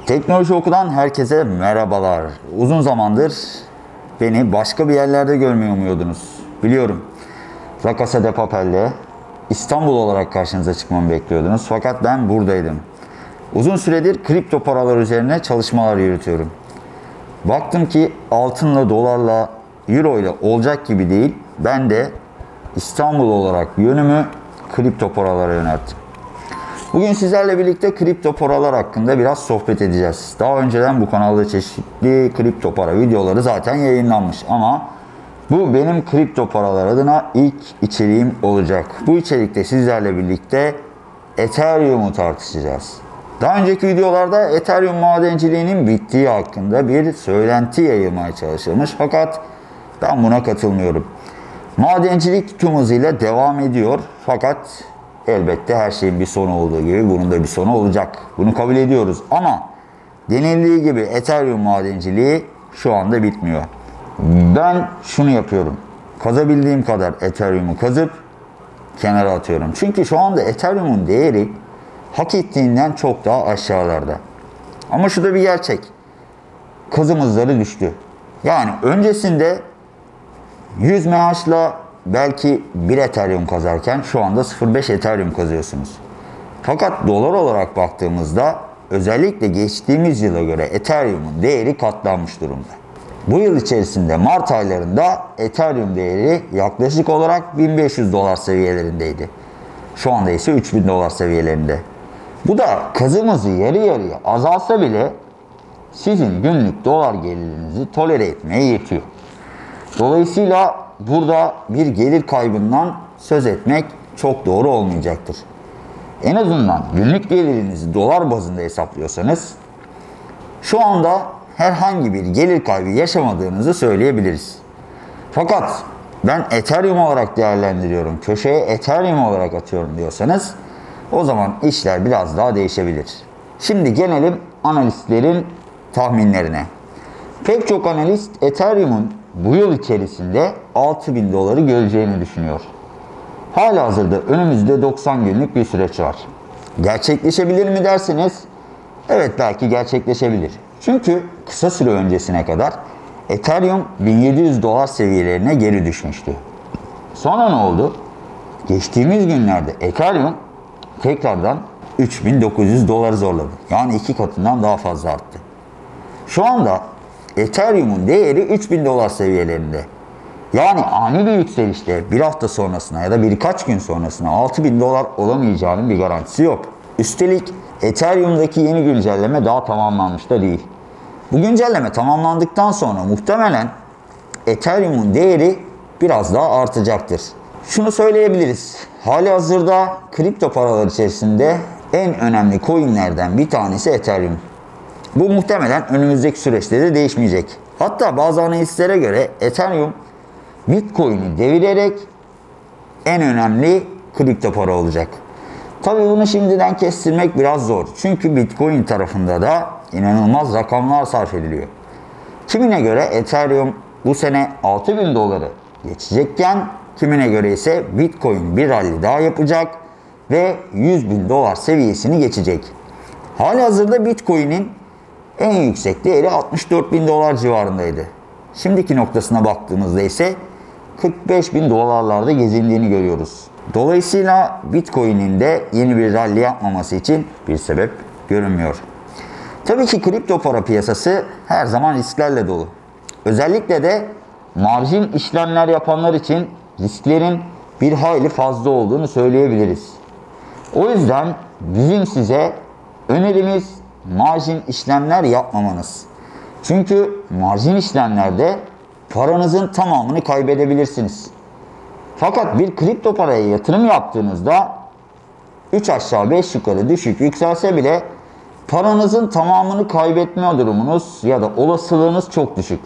Teknoloji Oku'dan herkese merhabalar. Uzun zamandır beni başka bir yerlerde görmeyi umuyordunuz. Biliyorum. La Casa de Papel'de İstanbul olarak karşınıza çıkmamı bekliyordunuz. Fakat ben buradaydım. Uzun süredir kripto paralar üzerine çalışmalar yürütüyorum. Baktım ki altınla, dolarla, euro ile olacak gibi değil. Ben de İstanbul olarak yönümü kripto paralara yönelttim. Bugün sizlerle birlikte kripto paralar hakkında biraz sohbet edeceğiz. Daha önceden bu kanalda çeşitli kripto para videoları zaten yayınlanmış ama bu benim kripto paralar adına ilk içeriğim olacak. Bu içerikte sizlerle birlikte Ethereum'u tartışacağız. Daha önceki videolarda Ethereum madenciliğinin bittiği hakkında bir söylenti yayılmaya çalışılmış fakat ben buna katılmıyorum. Madencilik tüm hızıyla devam ediyor fakat elbette her şeyin bir sonu olduğu gibi bunun da bir sonu olacak. Bunu kabul ediyoruz ama denildiği gibi Ethereum madenciliği şu anda bitmiyor. Ben şunu yapıyorum. Kazabildiğim kadar Ethereum'u kazıp kenara atıyorum. Çünkü şu anda Ethereum'un değeri hak ettiğinden çok daha aşağılarda. Ama şu da bir gerçek. Kazım hızları düştü. Yani öncesinde 100 MH'la belki 1 Ethereum kazarken şu anda 0.5 Ethereum kazıyorsunuz. Fakat dolar olarak baktığımızda özellikle geçtiğimiz yıla göre Ethereum'un değeri katlanmış durumda. Bu yıl içerisinde Mart aylarında Ethereum değeri yaklaşık olarak 1500 dolar seviyelerindeydi. Şu anda ise 3000 dolar seviyelerinde. Bu da kazım hızı yarı yarıya azalsa bile sizin günlük dolar gelirinizi tolere etmeye yetiyor. Dolayısıyla burada bir gelir kaybından söz etmek çok doğru olmayacaktır. En azından günlük gelirinizi dolar bazında hesaplıyorsanız şu anda herhangi bir gelir kaybı yaşamadığınızı söyleyebiliriz. Fakat ben Ethereum olarak değerlendiriyorum, köşeye Ethereum olarak atıyorum diyorsanız o zaman işler biraz daha değişebilir. Şimdi gelelim analistlerin tahminlerine. Pek çok analist Ethereum'un bu yıl içerisinde 6000 doları göreceğini düşünüyor. Halihazırda önümüzde 90 günlük bir süreç var. Gerçekleşebilir mi derseniz, evet belki gerçekleşebilir. Çünkü kısa süre öncesine kadar Ethereum 1700 dolar seviyelerine geri düşmüştü. Sonra ne oldu? Geçtiğimiz günlerde Ethereum tekrardan 3900 doları zorladı. Yani 2 katından daha fazla arttı. Şu anda Ethereum'un değeri 3000 dolar seviyelerinde. Yani ani bir yükselişte bir hafta sonrasına ya da birkaç gün sonrasına 6000 dolar olamayacağının bir garantisi yok. Üstelik Ethereum'daki yeni güncelleme daha tamamlanmış da değil. Bu güncelleme tamamlandıktan sonra muhtemelen Ethereum'un değeri biraz daha artacaktır. Şunu söyleyebiliriz. Halihazırda kripto paralar içerisinde en önemli coinlerden bir tanesi Ethereum. Bu muhtemelen önümüzdeki süreçte de değişmeyecek. Hatta bazı analistlere göre Ethereum Bitcoin'i devirerek en önemli kripto para olacak. Tabii bunu şimdiden kestirmek biraz zor. Çünkü Bitcoin tarafında da inanılmaz rakamlar sarf ediliyor. Kimine göre Ethereum bu sene 6000 doları geçecekken kimine göre ise Bitcoin bir rally daha yapacak ve 100.000 dolar seviyesini geçecek. Halihazırda Bitcoin'in en yüksek değeri 64.000 dolar civarındaydı. Şimdiki noktasına baktığımızda ise 45.000 dolarlarda gezindiğini görüyoruz. Dolayısıyla Bitcoin'in de yeni bir rally yapmaması için bir sebep görünmüyor. Tabii ki kripto para piyasası her zaman risklerle dolu. Özellikle de marjin işlemler yapanlar için risklerin bir hayli fazla olduğunu söyleyebiliriz. O yüzden bizim size önerimiz marjin işlemler yapmamanız. Çünkü marjin işlemlerde paranızın tamamını kaybedebilirsiniz. Fakat bir kripto paraya yatırım yaptığınızda 3 aşağı 5 yukarı düşük yükselse bile paranızın tamamını kaybetme durumunuz ya da olasılığınız çok düşük.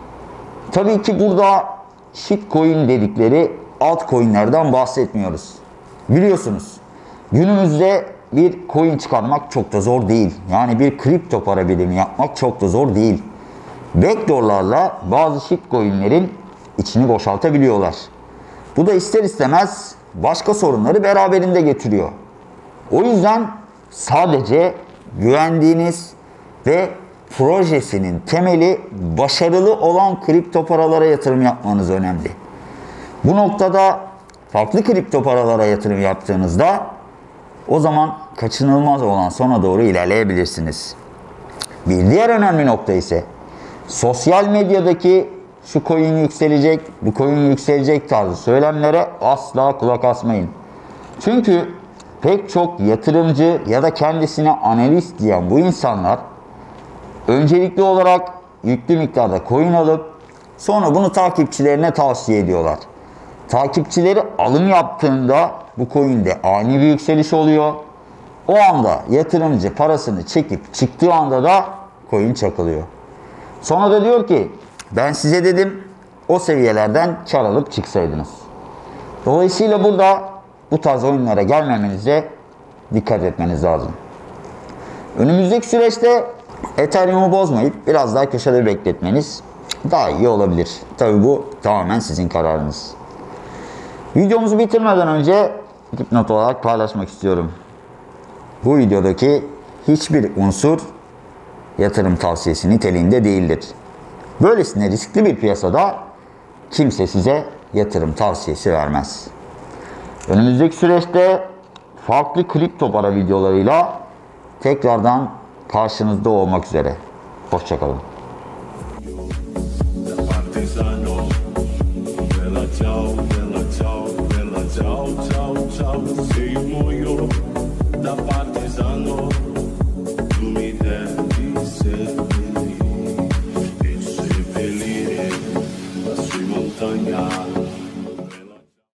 Tabii ki burada shitcoin dedikleri altcoin'lerden bahsetmiyoruz. Biliyorsunuz günümüzde bir coin çıkarmak çok da zor değil. Yani bir kripto para birimi yapmak çok da zor değil. Backdoor'larla bazı shitcoin'lerin içini boşaltabiliyorlar. Bu da ister istemez başka sorunları beraberinde getiriyor. O yüzden sadece güvendiğiniz ve projesinin temeli başarılı olan kripto paralara yatırım yapmanız önemli. Bu noktada farklı kripto paralara yatırım yaptığınızda o zaman kaçınılmaz olan sona doğru ilerleyebilirsiniz. Bir diğer önemli nokta ise sosyal medyadaki şu coin yükselecek, bu coin yükselecek tarzı söylemlere asla kulak asmayın. Çünkü pek çok yatırımcı ya da kendisine analist diyen bu insanlar öncelikli olarak yüklü miktarda coin alıp sonra bunu takipçilerine tavsiye ediyorlar. Takipçileri alım yaptığında bu coin'de ani bir yükseliş oluyor. O anda yatırımcı parasını çekip çıktığı anda da coin çakılıyor. Sonra da diyor ki ben size dedim o seviyelerden kar alıp çıksaydınız. Dolayısıyla burada bu tarz oyunlara gelmemenize dikkat etmeniz lazım. Önümüzdeki süreçte Ethereum'u bozmayıp biraz daha köşede bekletmeniz daha iyi olabilir. Tabii bu tamamen sizin kararınız. Videomuzu bitirmeden önce dipnot olarak paylaşmak istiyorum. Bu videodaki hiçbir unsur yatırım tavsiyesi niteliğinde değildir. Böylesine riskli bir piyasada kimse size yatırım tavsiyesi vermez. Önümüzdeki süreçte farklı kripto para videolarıyla tekrardan karşınızda olmak üzere. Hoşça kalın. Ciao, ciao, ciao, ciao, ciao, sei muoio da parte